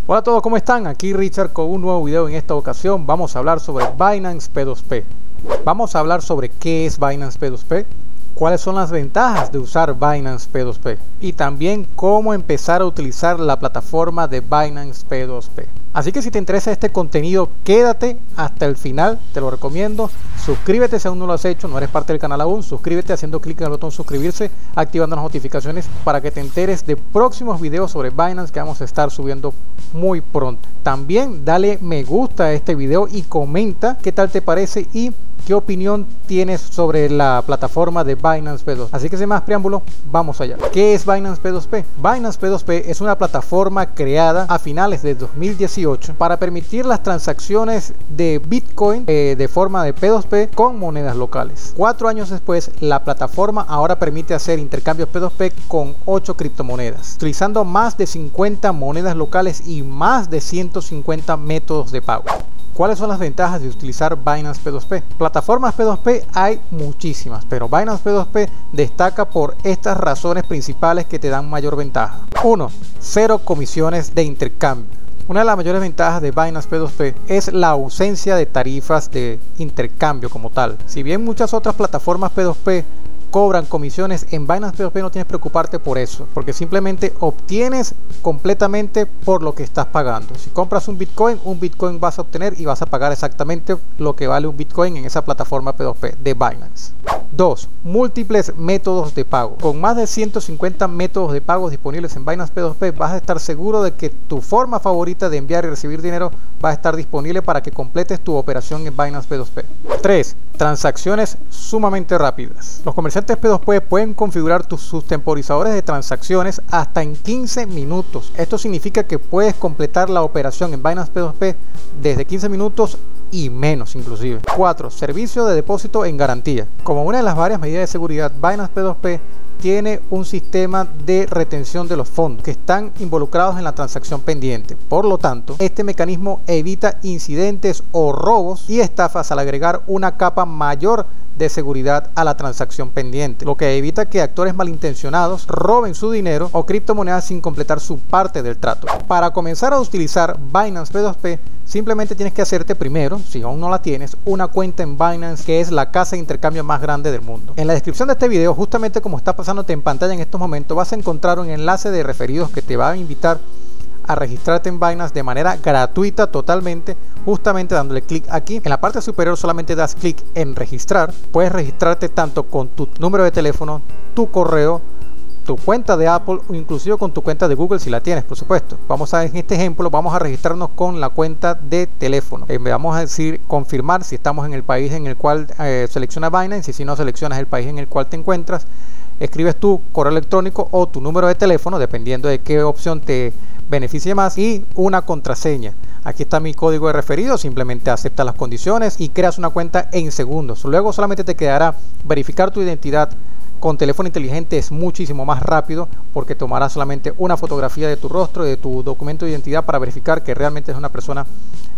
Hola a todos, ¿cómo están? Aquí Richard con un nuevo video. En esta ocasión vamos a hablar sobre Binance P2P. Vamos a hablar sobre qué es Binance P2P, cuáles son las ventajas de usar Binance P2P y también cómo empezar a utilizar la plataforma de Binance P2P. Así que si te interesa este contenido, quédate hasta el final, te lo recomiendo. Suscríbete si aún no lo has hecho, no eres parte del canal aún, suscríbete haciendo clic en el botón suscribirse, activando las notificaciones para que te enteres de próximos videos sobre Binance que vamos a estar subiendo muy pronto. También dale me gusta a este video y comenta qué tal te parece y qué opinión tienes sobre la plataforma de Binance P2P. Así que sin más preámbulo, vamos allá. ¿Qué es Binance P2P? Binance P2P es una plataforma creada a finales de 2018 para permitir las transacciones de Bitcoin de forma de P2P con monedas locales. 4 años después, la plataforma ahora permite hacer intercambios P2P con 8 criptomonedas, utilizando más de 50 monedas locales y más de 150 métodos de pago. ¿Cuáles son las ventajas de utilizar Binance P2P? Plataformas P2P hay muchísimas, pero Binance P2P destaca por estas razones principales que te dan mayor ventaja. 1. Cero comisiones de intercambio. Una de las mayores ventajas de Binance P2P es la ausencia de tarifas de intercambio como tal. Si bien muchas otras plataformas P2P cobran comisiones, en Binance P2P no tienes que preocuparte por eso, porque simplemente obtienes completamente por lo que estás pagando. Si compras un Bitcoin vas a obtener y vas a pagar exactamente lo que vale un Bitcoin en esa plataforma P2P de Binance. 2. Múltiples métodos de pago. Con más de 150 métodos de pago disponibles en Binance P2P, vas a estar seguro de que tu forma favorita de enviar y recibir dinero va a estar disponible para que completes tu operación en Binance P2P. 3. Transacciones sumamente rápidas. Los comerciantes P2P pueden configurar sus temporizadores de transacciones hasta en 15 minutos. Esto significa que puedes completar la operación en Binance P2P desde 15 minutos y menos inclusive. 4. Servicio de depósito en garantía. Como una de las varias medidas de seguridad, Binance P2P tiene un sistema de retención de los fondos que están involucrados en la transacción pendiente. Por lo tanto, este mecanismo evita incidentes o robos y estafas al agregar una capa mayor de seguridad a la transacción pendiente, lo que evita que actores malintencionados roben su dinero o criptomonedas sin completar su parte del trato. Para comenzar a utilizar Binance P2P, simplemente tienes que hacerte primero, si aún no la tienes, una cuenta en Binance, que es la casa de intercambio más grande del mundo. En la descripción de este video, justamente como está pasándote en pantalla en estos momentos, vas a encontrar un enlace de referidos que te va a invitar a registrarte en Binance de manera gratuita totalmente, justamente dándole clic aquí. En la parte superior solamente das clic en registrar. Puedes registrarte tanto con tu número de teléfono, tu correo, tu cuenta de Apple o inclusive con tu cuenta de Google si la tienes, por supuesto. En este ejemplo vamos a registrarnos con la cuenta de teléfono. Vamos a decir confirmar si estamos en el país en el cual selecciona Binance, y si no seleccionas el país en el cual te encuentras, escribes tu correo electrónico o tu número de teléfono dependiendo de qué opción te beneficie más y una contraseña. Aquí está mi código de referido, simplemente acepta las condiciones y creas una cuenta en segundos. Luego solamente te quedará verificar tu identidad. Con teléfono inteligente es muchísimo más rápido porque tomará solamente una fotografía de tu rostro y de tu documento de identidad para verificar que realmente es una persona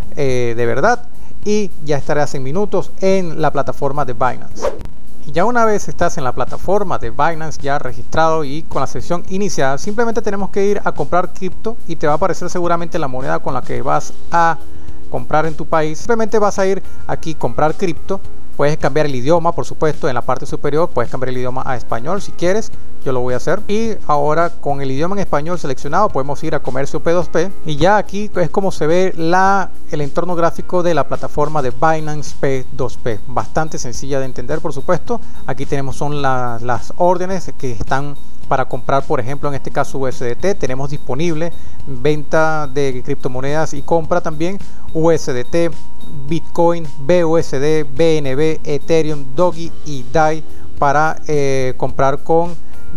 de verdad, y ya estarás en minutos en la plataforma de Binance. Y ya una vez estás en la plataforma de Binance ya registrado y con la sesión iniciada, simplemente tenemos que ir a comprar cripto y te va a aparecer seguramente la moneda con la que vas a comprar en tu país. Simplemente vas a ir aquí comprar cripto. Puedes cambiar el idioma, por supuesto, en la parte superior puedes cambiar el idioma a español si quieres. Yo lo voy a hacer. Y ahora con el idioma en español seleccionado podemos ir a comercio P2P. Y ya aquí es como se ve el entorno gráfico de la plataforma de Binance P2P. Bastante sencilla de entender, por supuesto. Aquí son las órdenes que están para comprar, por ejemplo, en este caso USDT. Tenemos disponible venta de criptomonedas y compra también USDT, Bitcoin, BUSD, BNB, Ethereum, Doge y DAI para comprar con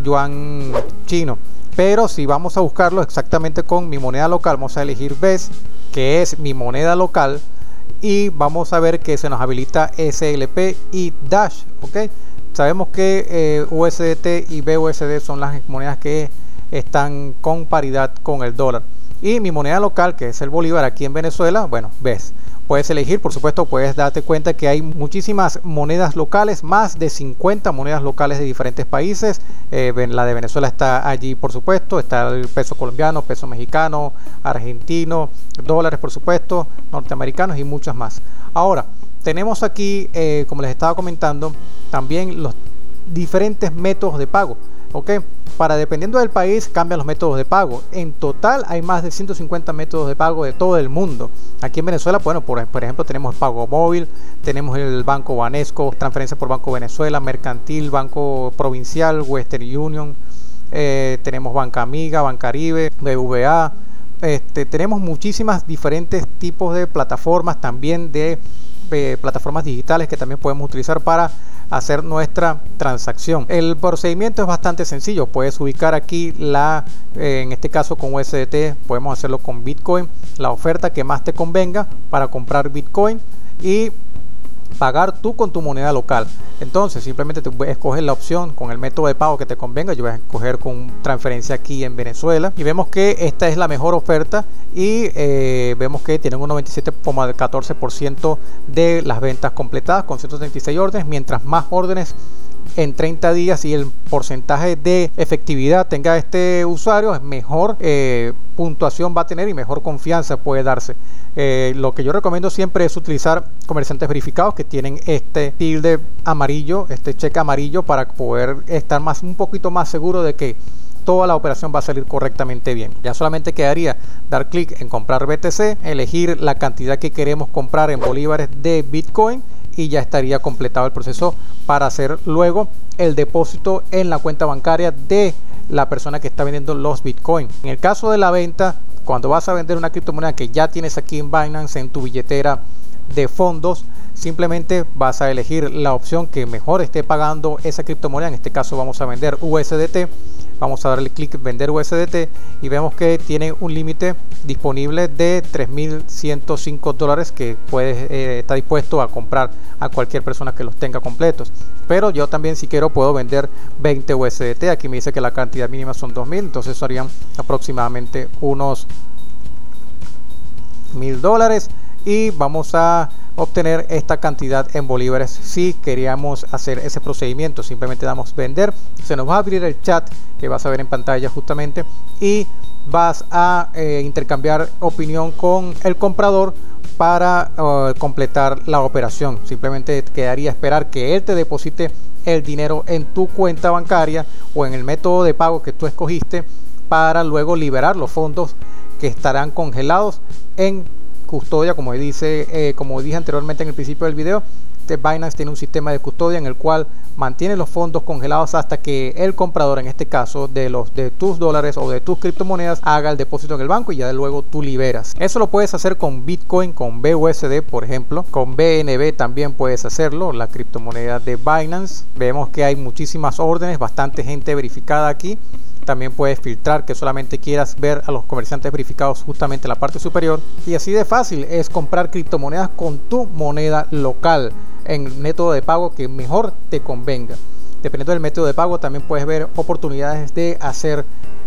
yuan chino. Pero si vamos a buscarlo exactamente con mi moneda local, vamos a elegir BES, que es mi moneda local, y vamos a ver que se nos habilita SLP y Dash. ¿Ok? Sabemos que USDT y BUSD son las monedas que están con paridad con el dólar. Y mi moneda local, que es el bolívar aquí en Venezuela, bueno, BES. puedes elegir, por supuesto, puedes darte cuenta que hay muchísimas monedas locales, más de 50 monedas locales de diferentes países. La de Venezuela está allí, por supuesto, está el peso colombiano, peso mexicano, argentino, dólares, por supuesto, norteamericanos y muchas más. Ahora, tenemos aquí, como les estaba comentando, también los diferentes métodos de pago. ¿Ok? Dependiendo del país cambian los métodos de pago. En total hay más de 150 métodos de pago de todo el mundo. Aquí en Venezuela, bueno, por ejemplo, tenemos pago móvil, tenemos el Banco Banesco, transferencia por Banco Venezuela, Mercantil, Banco Provincial, Western Union, tenemos Banca Amiga, Bancaribe, BBVA. Tenemos muchísimas diferentes tipos de plataformas, también de plataformas digitales que también podemos utilizar para hacer nuestra transacción. El procedimiento es bastante sencillo. Puedes ubicar aquí en este caso con USDT, podemos hacerlo con Bitcoin, la oferta que más te convenga para comprar Bitcoin y pagar tú con tu moneda local. Entonces simplemente te escoges la opción con el método de pago que te convenga. Yo voy a escoger con transferencia aquí en Venezuela y vemos que esta es la mejor oferta y vemos que tienen un 97,14% de las ventas completadas con 136 órdenes. Mientras más órdenes en 30 días y el porcentaje de efectividad tenga este usuario, es mejor puntuación va a tener y mejor confianza puede darse. Lo que yo recomiendo siempre es utilizar comerciantes verificados que tienen este tilde amarillo, este cheque amarillo, para poder estar un poquito más seguro de que toda la operación va a salir correctamente bien. Ya solamente quedaría dar clic en comprar BTC, elegir la cantidad que queremos comprar en bolívares de Bitcoin y ya estaría completado el proceso para hacer luego el depósito en la cuenta bancaria de la persona que está vendiendo los Bitcoin. En el caso de la venta, cuando vas a vender una criptomoneda que ya tienes aquí en Binance en tu billetera de fondos, simplemente vas a elegir la opción que mejor esté pagando esa criptomoneda. En este caso vamos a vender USDT. Vamos a darle clic en vender USDT y vemos que tiene un límite disponible de $3.105 que está dispuesto a comprar a cualquier persona que los tenga completos. Pero yo también, si quiero, puedo vender 20 USDT. Aquí me dice que la cantidad mínima son 2.000, entonces serían aproximadamente unos $1.000 y vamos a obtener esta cantidad en bolívares. Si queríamos hacer ese procedimiento, simplemente damos vender, se nos va a abrir el chat que vas a ver en pantalla justamente y vas a intercambiar opinión con el comprador para completar la operación. Simplemente quedaría esperar que él te deposite el dinero en tu cuenta bancaria o en el método de pago que tú escogiste para luego liberar los fondos que estarán congelados en custodia. Como dije anteriormente en el principio del video, Binance tiene un sistema de custodia en el cual mantiene los fondos congelados hasta que el comprador, en este caso de tus dólares o de tus criptomonedas, haga el depósito en el banco y ya luego tú liberas. Eso lo puedes hacer con Bitcoin, con BUSD, por ejemplo, con BNB también puedes hacerlo, la criptomoneda de Binance. Vemos que hay muchísimas órdenes, bastante gente verificada aquí. También puedes filtrar que solamente quieras ver a los comerciantes verificados justamente en la parte superior. Y así de fácil es comprar criptomonedas con tu moneda local en el método de pago que mejor te convenga. Dependiendo del método de pago también puedes ver oportunidades de hacer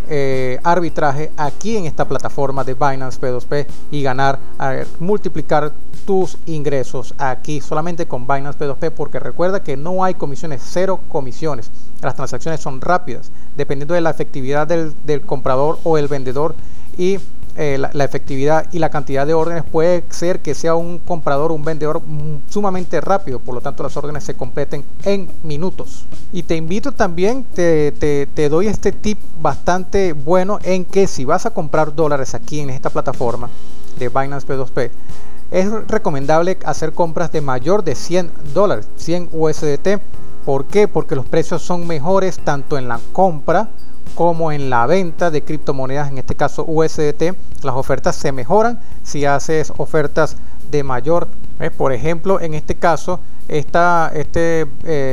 arbitraje aquí en esta plataforma de Binance P2P y ganar, multiplicar tus ingresos aquí solamente con Binance P2P, porque recuerda que no hay comisiones, cero comisiones. Las transacciones son rápidas dependiendo de la efectividad del comprador o el vendedor y la efectividad y la cantidad de órdenes. Puede ser que sea un comprador o un vendedor sumamente rápido, por lo tanto las órdenes se completen en minutos. Y te invito también, te doy este tip bastante bueno, en que si vas a comprar dólares aquí en esta plataforma de Binance P2P, es recomendable hacer compras de mayor de $100, 100 USDT. ¿Por qué? Porque los precios son mejores tanto en la compra como en la venta de criptomonedas, en este caso USDT. Las ofertas se mejoran si haces ofertas de mayor. Por ejemplo, en este caso, este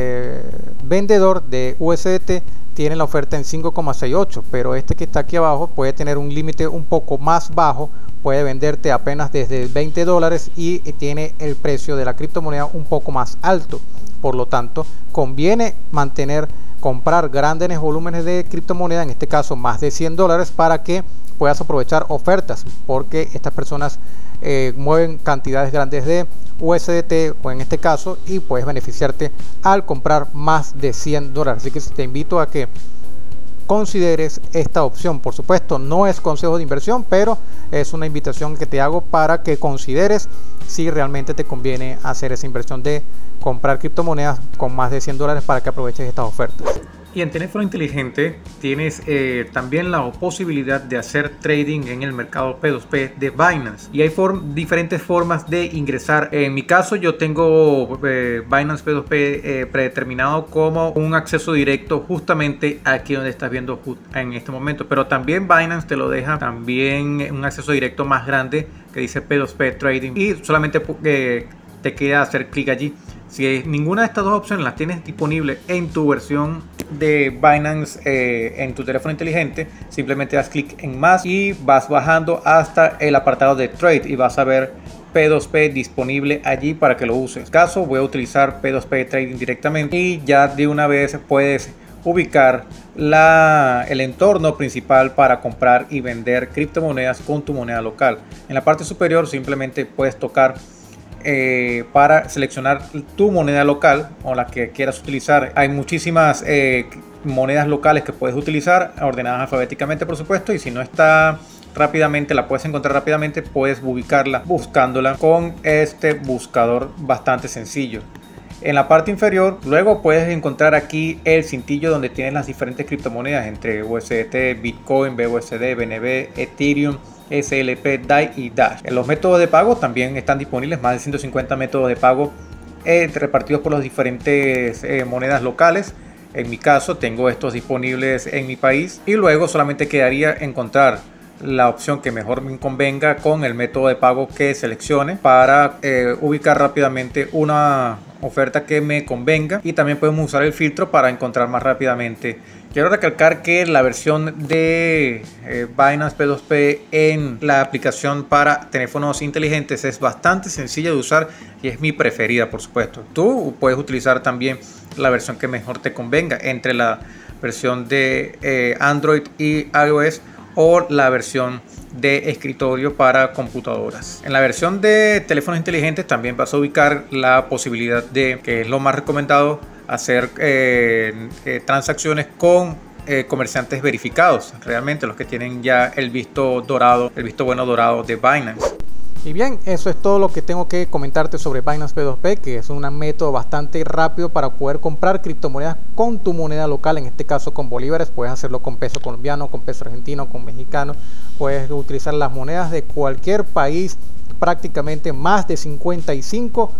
vendedor de USDT tiene la oferta en 5,68, pero este que está aquí abajo puede tener un límite un poco más bajo, puede venderte apenas desde $20 y tiene el precio de la criptomoneda un poco más alto. Por lo tanto, conviene comprar grandes volúmenes de criptomoneda, en este caso más de $100, para que puedas aprovechar ofertas, porque estas personas mueven cantidades grandes de USDT o en este caso, y puedes beneficiarte al comprar más de $100. Así que te invito a que consideres esta opción. Por supuesto, no es consejo de inversión, pero es una invitación que te hago para que consideres si realmente te conviene hacer esa inversión de comprar criptomonedas con más de $100 para que aproveches estas ofertas. Y en teléfono inteligente tienes también la posibilidad de hacer trading en el mercado P2P de Binance, y hay diferentes formas de ingresar. En mi caso yo tengo Binance P2P predeterminado como un acceso directo justamente aquí donde estás viendo en este momento, pero también Binance te lo deja también un acceso directo más grande que dice P2P Trading, y solamente te queda hacer clic allí. Si ninguna de estas dos opciones las tienes disponible en tu versión de Binance en tu teléfono inteligente, simplemente das clic en más y vas bajando hasta el apartado de Trade y vas a ver P2P disponible allí para que lo uses. En este caso voy a utilizar P2P Trading directamente, y ya de una vez puedes ubicar el entorno principal para comprar y vender criptomonedas con tu moneda local. En la parte superior simplemente puedes tocar para seleccionar tu moneda local o la que quieras utilizar. Hay muchísimas monedas locales que puedes utilizar, ordenadas alfabéticamente por supuesto, y si no está rápidamente, la puedes encontrar rápidamente, puedes ubicarla buscándola con este buscador bastante sencillo. En la parte inferior luego puedes encontrar aquí el cintillo donde tienes las diferentes criptomonedas entre USDT, Bitcoin, BUSD, BNB, Ethereum, SLP, DAI y Dash. Los métodos de pago también están disponibles, más de 150 métodos de pago repartidos por las diferentes monedas locales. En mi caso tengo estos disponibles en mi país, y luego solamente quedaría encontrar la opción que mejor me convenga con el método de pago que seleccione para ubicar rápidamente una oferta que me convenga, y también podemos usar el filtro para encontrar más rápidamente. Quiero recalcar que la versión de Binance P2P en la aplicación para teléfonos inteligentes es bastante sencilla de usar y es mi preferida, por supuesto. Tú puedes utilizar también la versión que mejor te convenga entre la versión de Android y iOS o la versión de escritorio para computadoras. En la versión de teléfonos inteligentes también vas a ubicar la posibilidad de, que es lo más recomendado, hacer transacciones con comerciantes verificados, realmente los que tienen ya el visto dorado, el visto bueno dorado de Binance. Y bien, eso es todo lo que tengo que comentarte sobre Binance P2P, que es un método bastante rápido para poder comprar criptomonedas con tu moneda local, en este caso con bolívares. Puedes hacerlo con peso colombiano, con peso argentino, con mexicano. Puedes utilizar las monedas de cualquier país, prácticamente más de 55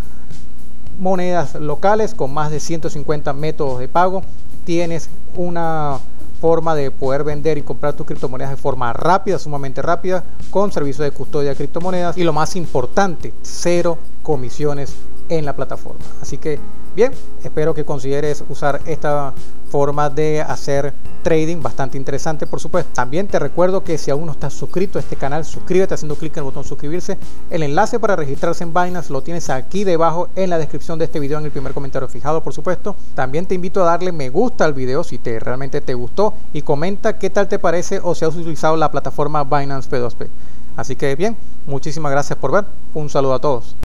monedas locales con más de 150 métodos de pago. Tienes una forma de poder vender y comprar tus criptomonedas de forma rápida, sumamente rápida, con servicio de custodia de criptomonedas, y lo más importante, 0 comisiones en la plataforma. Así que bien, espero que consideres usar esta forma de hacer trading, bastante interesante por supuesto. También te recuerdo que si aún no estás suscrito a este canal, suscríbete haciendo clic en el botón suscribirse. El enlace para registrarse en Binance lo tienes aquí debajo en la descripción de este video, en el primer comentario fijado por supuesto. También te invito a darle me gusta al video si realmente te gustó, y comenta qué tal te parece o si has utilizado la plataforma Binance P2P. Así que bien, muchísimas gracias por ver, un saludo a todos.